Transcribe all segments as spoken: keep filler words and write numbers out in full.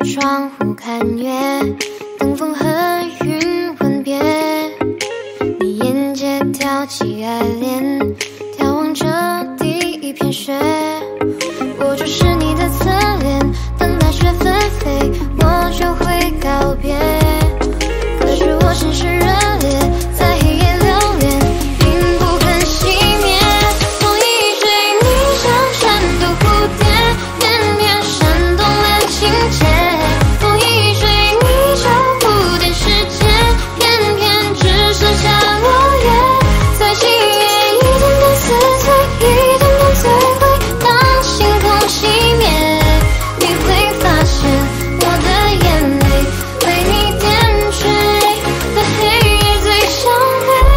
窗户看月，等风和云吻别。你沿街挑起爱恋，眺望着第一片雪。我就是你的侧脸，等待雪纷飞，我就会告别。可是我心是热烈，在黑夜留恋，并不肯熄灭。风一吹，你像颤抖蝴蝶，偏偏煽动了情节。风一吹，你就不点世界，偏偏只剩下落叶。在今夜，一点点撕碎，一点点摧毁，当星空熄灭，你会发现我的眼泪为你点缀，在黑夜最相配。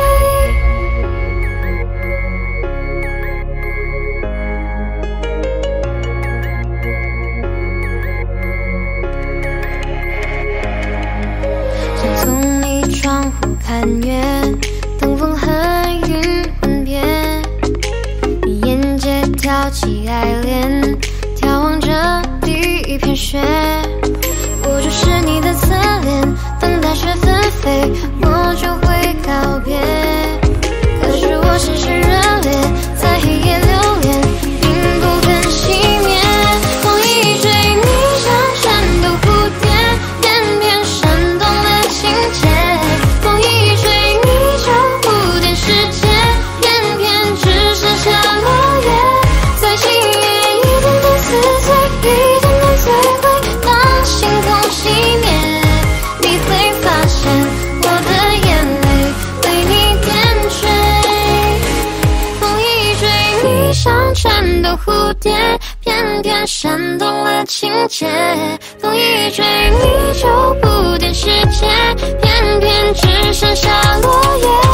就从你窗户看月，等风和云吻别。你沿街挑起爱恋，眺望着第一片雪。我就是你的侧脸，等待雪纷飞，我就会告别。可是我心是热烈，在黑夜留恋，并不肯熄灭。风一吹，你像颤抖蝴蝶，偏偏煽动了情节。风一吹，你就不点世界，偏偏只剩下落叶。在今夜，一点点撕碎，一点点摧毁，当星空熄灭，你会发现我的眼泪为你点缀。风一吹，你像颤抖蝴蝶，偏偏煽动了情节。风一吹，你就不点世界，偏偏只剩下落叶。